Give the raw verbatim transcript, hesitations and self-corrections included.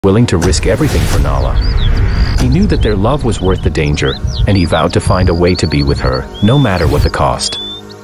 willing to risk everything for Nala. He knew that their love was worth the danger, and he vowed to find a way to be with her, no matter what the cost.